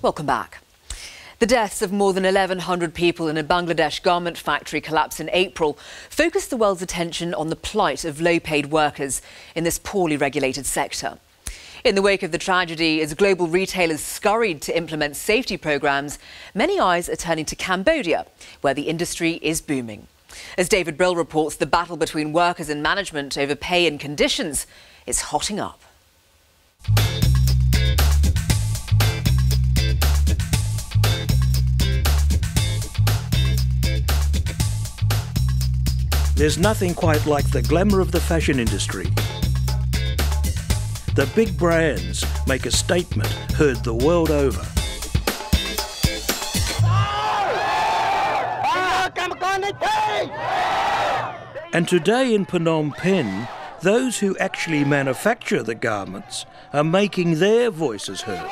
Welcome back. The deaths of more than 1,100 people in a Bangladesh garment factory collapse in April focused the world's attention on the plight of low-paid workers in this poorly regulated sector. In the wake of the tragedy, as global retailers scurried to implement safety programmes, many eyes are turning to Cambodia, where the industry is booming. As David Brill reports, the battle between workers and management over pay and conditions is hotting up. There's nothing quite like the glamour of the fashion industry. The big brands make a statement heard the world over. And today in Phnom Penh, those who actually manufacture the garments are making their voices heard.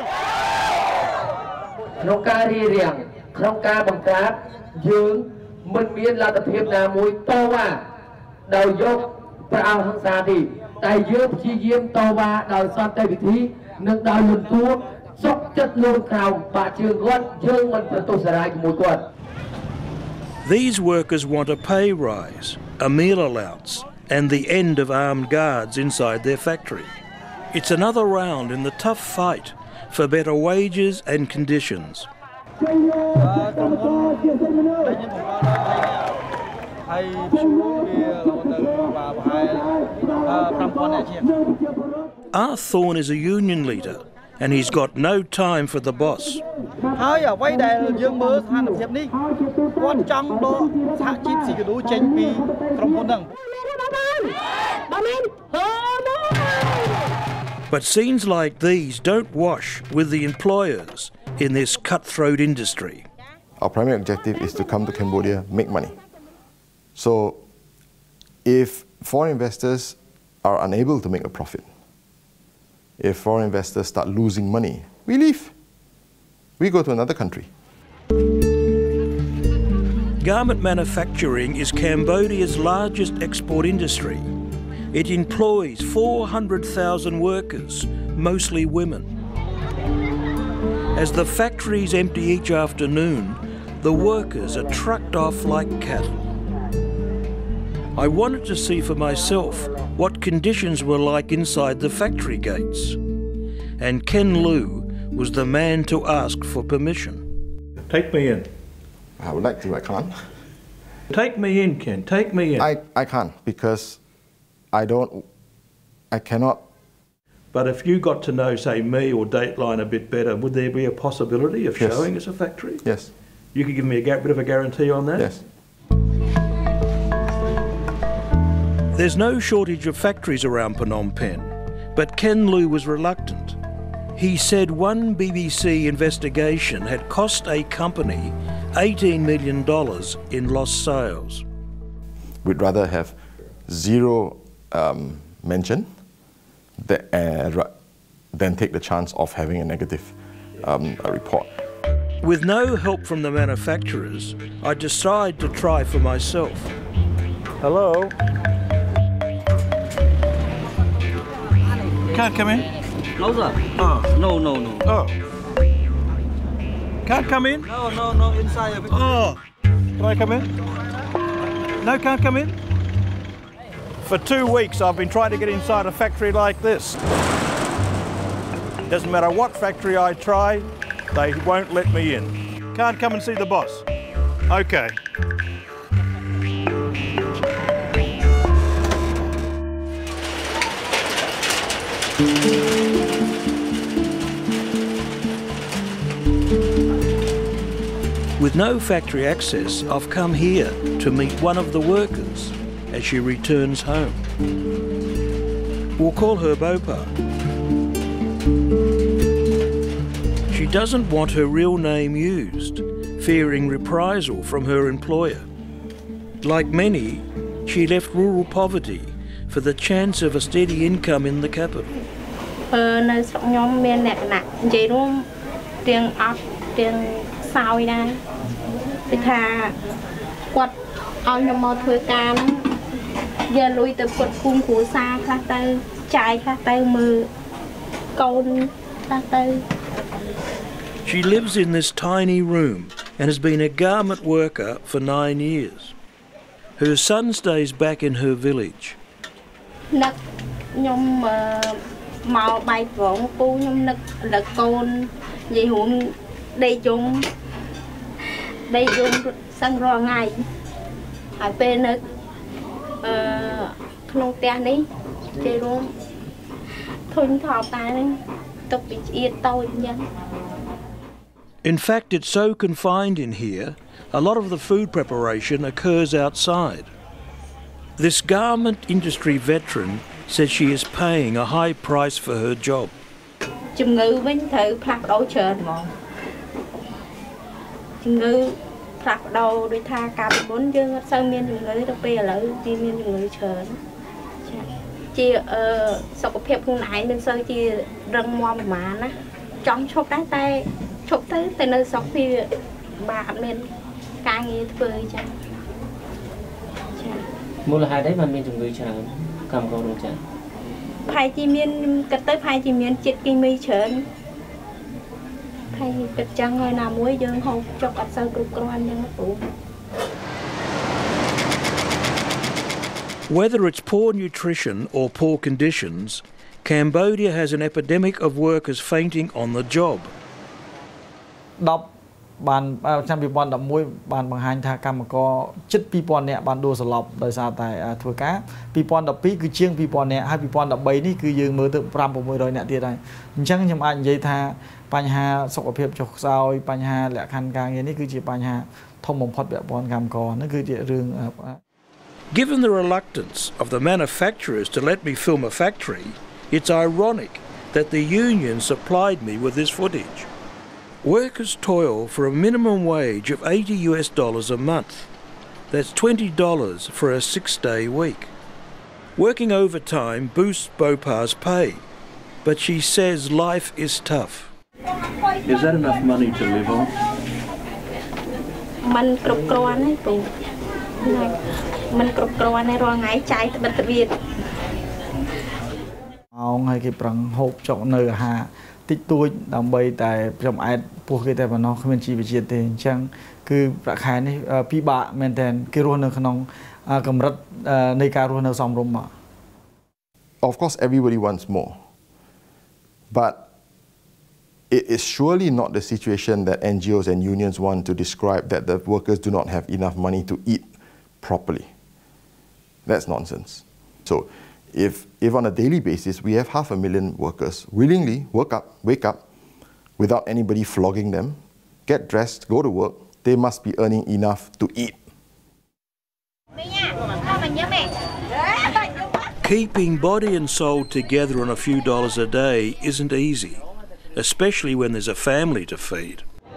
These workers want a pay rise, a meal allowance, and the end of armed guards inside their factory. It's another round in the tough fight for better wages and conditions. Our Thorne is a union leader, and he's got no time for the boss. But scenes like these don't wash with the employers in this cutthroat industry. Our primary objective is to come to Cambodia, make money. So if foreign investors are unable to make a profit, if foreign investors start losing money, we leave. We go to another country. Garment manufacturing is Cambodia's largest export industry. It employs 400,000 workers, mostly women. As the factories empty each afternoon, the workers are trucked off like cattle. I wanted to see for myself what conditions were like inside the factory gates. And Ken Liu was the man to ask for permission. Take me in. I would like to, I can't. Take me in, Ken, take me in. I can't because I cannot. But if you got to know, say, me or Dateline a bit better, would there be a possibility of showing us a factory? Yes. You could give me a bit of a guarantee on that? Yes. There's no shortage of factories around Phnom Penh, but Ken Liu was reluctant. He said one BBC investigation had cost a company $18 million in lost sales. We'd rather have zero mention than take the chance of having a negative report. With no help from the manufacturers, I decided to try for myself. Hello? Can't come in? No, sir. Oh. No. Oh. Can't come in? No, inside. Oh. Can I come in? No, can't come in? For 2 weeks I've been trying to get inside a factory like this. Doesn't matter what factory I try, they won't let me in. Can't come and see the boss. Okay. With no factory access, I've come here to meet one of the workers as she returns home. We'll call her Bopa. She doesn't want her real name used, fearing reprisal from her employer. Like many, she left rural poverty for the chance of a steady income in the capital. She lives in this tiny room and has been a garment worker for 9 years. Her son stays back in her village. In fact, it's so confined in here, a lot of the food preparation occurs outside. This garment industry veteran says she is paying a high price for her job. Whether it's poor nutrition or poor conditions, Cambodia has an epidemic of workers fainting on the job. ឆ្នាំ 2011 បានបង្ហាញថាកម្មករជិត 2000 នាក់បានដួលសន្លប់ដោយសារតែធ្វើការ 2012 គឺជាង 2000 នាក់ ហើយ 2013 នេះគឺយើងមើលទៅ 5-600 នាក់ទៀតហើយ អញ្ចឹងខ្ញុំអាចនិយាយថាបញ្ហាសុខភាពចុះខ្សោយ បញ្ហាលក្ខខណ្ឌការងារនេះគឺជាបញ្ហាធំបំផុតពាក់ព័ន្ធកម្មករ ហ្នឹងគឺជារឿង Given the reluctance of the manufacturers to let me film a factory, it's ironic that the union supplied me with this footage. Workers toil for a minimum wage of $80 a month. That's $20 for a 6-day week. Working overtime boosts Bopa's pay, but she says life is tough. Is that enough money to live on? Of course, everybody wants more, but it is surely not the situation that NGOs and unions want to describe, that the workers do not have enough money to eat properly. That's nonsense. So if on a daily basis we have 500,000 workers willingly wake up without anybody flogging them, get dressed, go to work, they must be earning enough to eat. Keeping body and soul together on a few dollars a day isn't easy, especially when there's a family to feed.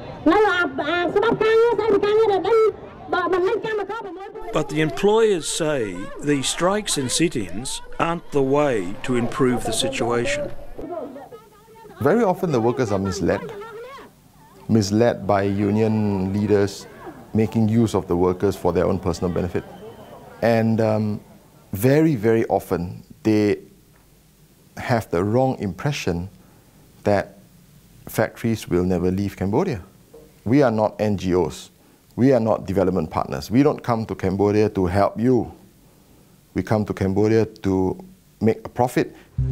But the employers say these strikes and sit-ins aren't the way to improve the situation. Very often the workers are misled by union leaders making use of the workers for their own personal benefit. And very, very often they have the wrong impression that factories will never leave Cambodia. We are not NGOs. We are not development partners. We don't come to Cambodia to help you. We come to Cambodia to make a profit.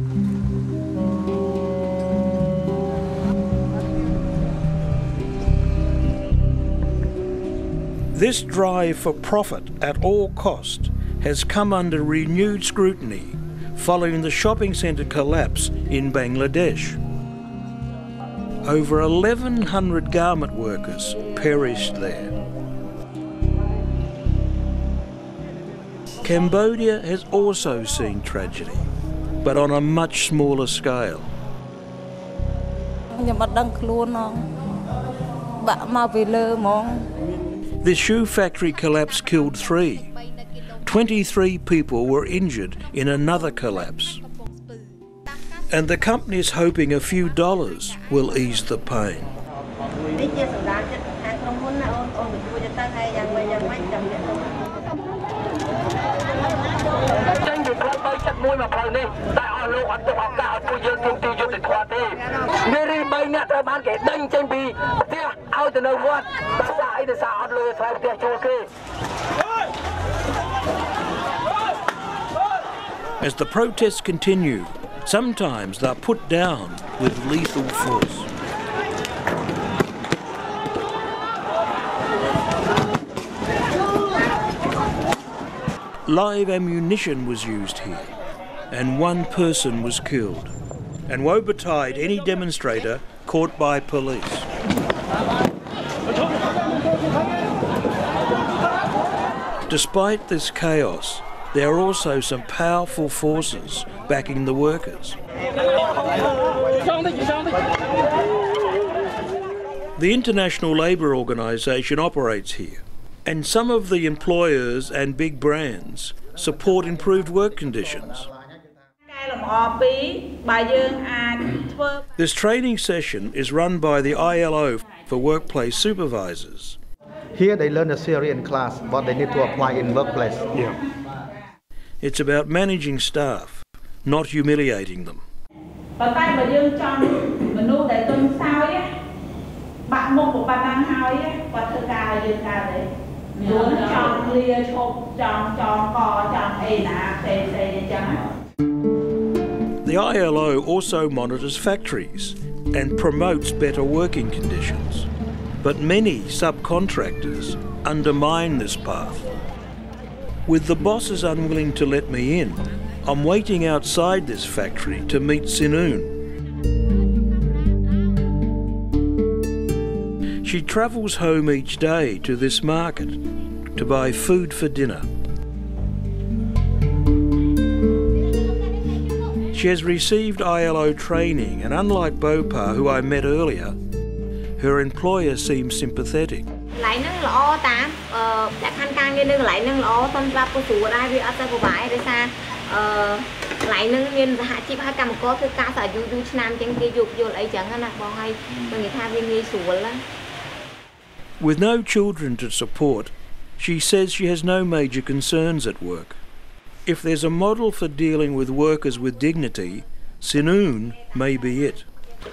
This drive for profit at all cost has come under renewed scrutiny following the shopping centre collapse in Bangladesh. Over 1,100 garment workers perished there. Cambodia has also seen tragedy, but on a much smaller scale. The shoe factory collapse killed 3. 23 people were injured in another collapse. And the company is hoping a few dollars will ease the pain. As the protests continue, sometimes they're put down with lethal force. Live ammunition was used here, and one person was killed, and woe betide any demonstrator caught by police. Despite this chaos, there are also some powerful forces backing the workers. The International Labour Organisation operates here, and some of the employers and big brands support improved work conditions. This training session is run by the ILO for workplace supervisors. Here they learn a theory in class, but they need to apply in workplace. Yeah. It's about managing staff, not humiliating them. The ILO also monitors factories and promotes better working conditions. But many subcontractors undermine this path. With the bosses unwilling to let me in, I'm waiting outside this factory to meet Sinoon. She travels home each day to this market to buy food for dinner. She has received ILO training, and unlike Bopa, who I met earlier, her employer seems sympathetic. With no children to support, she says she has no major concerns at work. If there's a model for dealing with workers with dignity, Sinoon may be it.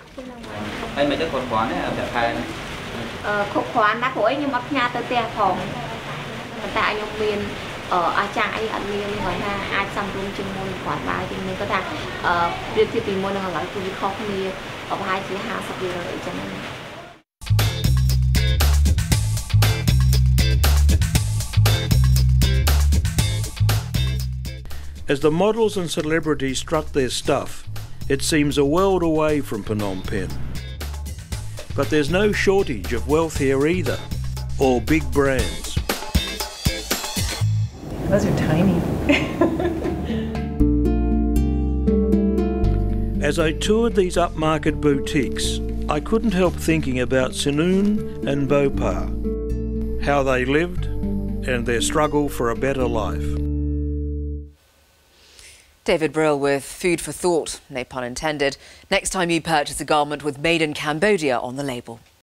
As the models and celebrities strut their stuff, it seems a world away from Phnom Penh. But there's no shortage of wealth here either, or big brands. Those are tiny. As I toured these upmarket boutiques, I couldn't help thinking about Sinoon and Bopa, how they lived and their struggle for a better life. David Brill with food for thought, no pun intended, next time you purchase a garment with Made in Cambodia on the label.